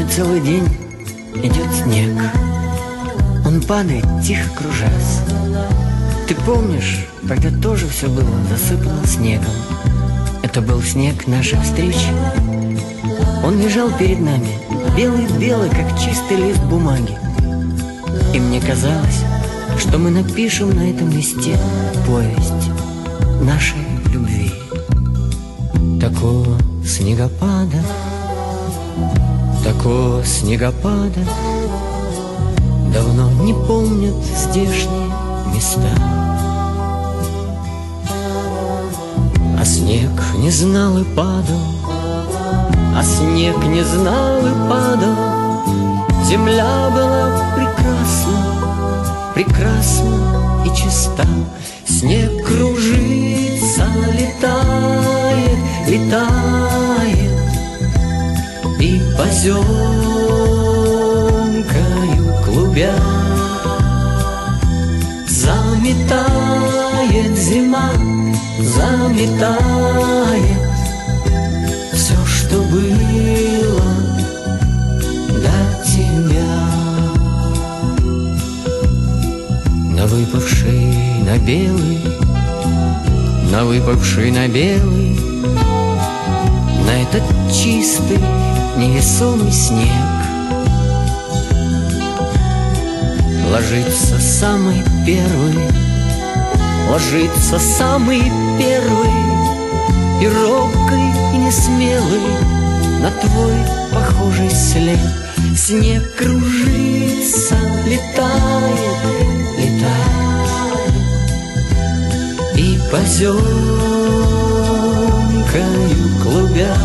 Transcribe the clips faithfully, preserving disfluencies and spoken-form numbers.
Сегодня целый день идет снег. Он падает, тихо кружась. Ты помнишь, тогда тоже все было засыпано снегом. Это был снег наших встреч. Он лежал перед нами, белый-белый, как чистый лист бумаги. И мне казалось, что мы напишем на этом листе повесть нашей любви. Такого снегопада, такого снегопада давно не помнят здешние места. А снег не знал и падал, а снег не знал и падал. Земля была прекрасна, прекрасна и чиста. Снег кружится, летает, летает, и поземкою клубя заметает зима, заметает все, что было до тебя. На выпавший на белый, на выпавший на белый, на этот чистый невесомый снег ложится самый первый, ложится самый первый и робкий, и несмелый на твой похожий след. Снег кружится, летает, летает, и поземкою клубя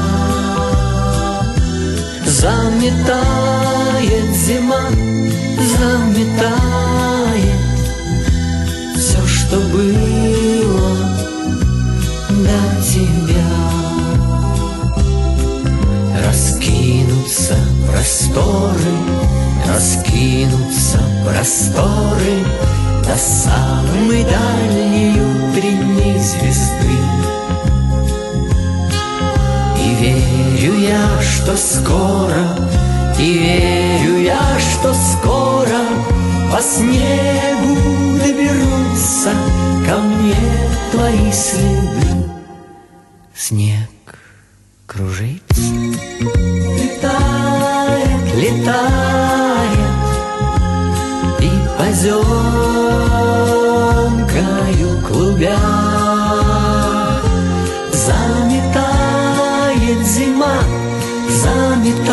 заметает зима, заметает все, что было до тебя. Раскинутся просторы, раскинутся просторы до самой дальней утренней звезды. И верю я, что скоро, и верю я, что скоро по снегу доберутся ко мне твои следы. Снег кружится, летает, летает, и поземкою клубя заметает зима, заметает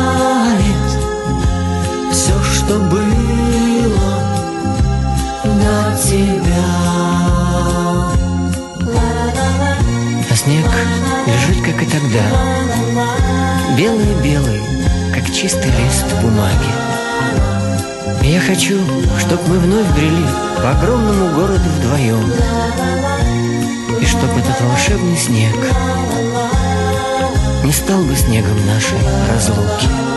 все, что было до тебя. А снег лежит, как и тогда, белый-белый, как чистый лист бумаги. И я хочу, чтоб мы вновь брели по огромному городу вдвоем, и чтоб этот волшебный снег не стал бы снегом нашей разлуки.